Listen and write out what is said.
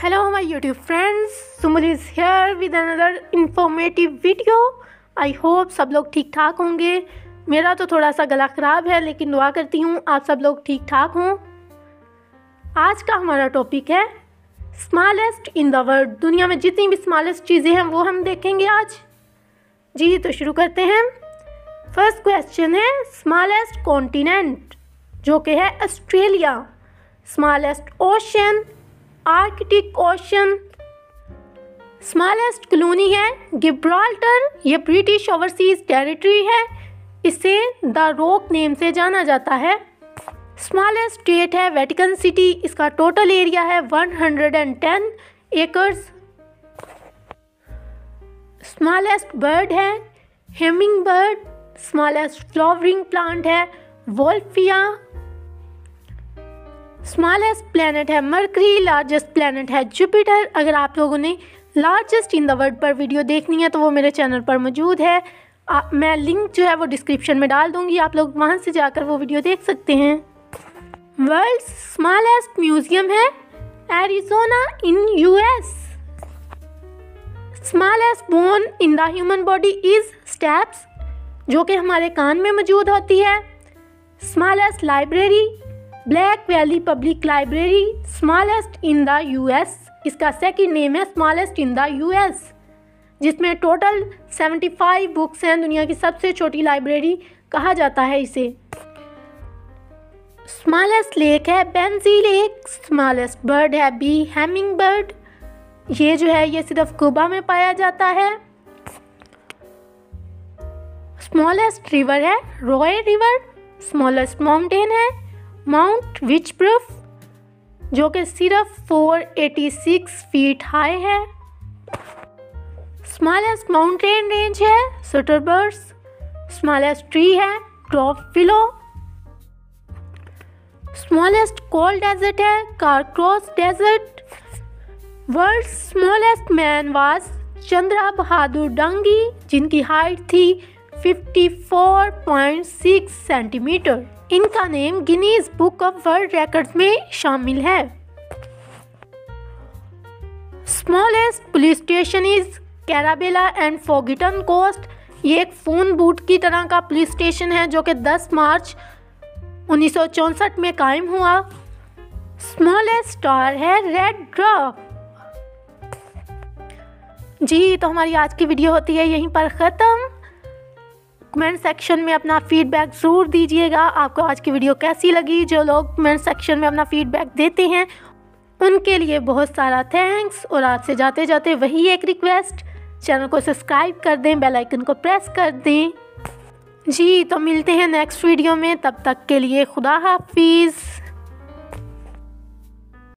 Hello my YouTube friends, Sumul is here with another informative video. I hope सब लोग ठीक ठाक होंगे। मेरा तो थोड़ा सा गला ख़राब है लेकिन दुआ करती हूँ आप सब लोग ठीक ठाक हों। आज का हमारा टॉपिक है स्मॉलेस्ट इन द वर्ल्ड। दुनिया में जितनी भी स्मॉलेस्ट चीज़ें हैं वो हम देखेंगे आज। जी तो शुरू करते हैं। फर्स्ट क्वेश्चन है स्मॉलेस्ट कॉन्टिनेंट, जो कि है Australia. Smallest ocean Arctic ocean. Smallest colony है गिब्राल्टर, ये ब्रिटिश ओवरसीज टेरिटरी है। इसे द रॉक नेम से जाना जाता है। स्मॉलेस्ट स्टेट है वेटिकन सिटी, इसका टोटल एरिया है 110 एकर्स। स्मॉलेस्ट बर्ड है humming bird. Smallest flowering plant है वोल्फिया। स्मॉलेस्ट प्लैनेट है मरकरी। लार्जेस्ट प्लैनेट है जुपिटर। अगर आप लोगों ने लार्जेस्ट इन द वर्ल्ड पर वीडियो देखनी है तो वो मेरे चैनल पर मौजूद है। मैं लिंक जो है वो डिस्क्रिप्शन में डाल दूंगी, आप लोग वहाँ से जाकर वो वीडियो देख सकते हैं। वर्ल्ड स्मॉलेस्ट म्यूजियम है Arizona in US. Smallest bone in the human body is stapes, जो कि हमारे कान में मौजूद होती है। Smallest library Black Valley public library, smallest in the US. इसका सेकंड नेम है स्मॉलेस्ट इन द यूएस, जिसमें टोटल 75 बुक्स हैं। दुनिया की सबसे छोटी लाइब्रेरी कहा जाता है इसे। स्मॉलेस्ट लेक है बेंजी लेक। स्मॉलेस्ट बर्ड है बी हैमिंग बर्ड। ये जो है ये सिर्फ क्यूबा में पाया जाता है। स्मॉलेस्ट रिवर है रॉय रिवर। स्मॉलेस्ट माउंटेन है माउंट विचप्रूफ, जो कि सिर्फ 486 फीट हाई है। स्मॉलेस्ट माउंटेन रेंज है सटरबर्स। स्मॉलेस्ट ट्री है drop willow. Smallest cold desert है Carcross desert. World smallest man was Chandra Bahadur Dangi, जिनकी हाइट थी 54.6 सेंटीमीटर। इनका name Guinness book of world records में शामिल है। Smallest police station is Carrabelle and forgotten coast. ये एक फोन बूथ की तरह का पुलिस स्टेशन है जो कि 10 मार्च 1964 में कायम हुआ। स्मॉलेस्ट स्टार है रेड ड्वार्फ। जी तो हमारी आज की वीडियो होती है यहीं पर ख़त्म। कमेंट सेक्शन में अपना फीडबैक ज़रूर दीजिएगा। आपको आज की वीडियो कैसी लगी? जो लोग कमेंट सेक्शन में अपना फीडबैक देते हैं उनके लिए बहुत सारा थैंक्स। और आज से जाते जाते वही एक रिक्वेस्ट, चैनल को सब्सक्राइब कर दें, बेल आइकन को प्रेस कर दें। जी तो मिलते हैं नेक्स्ट वीडियो में, तब तक के लिए खुदा हाफिज़।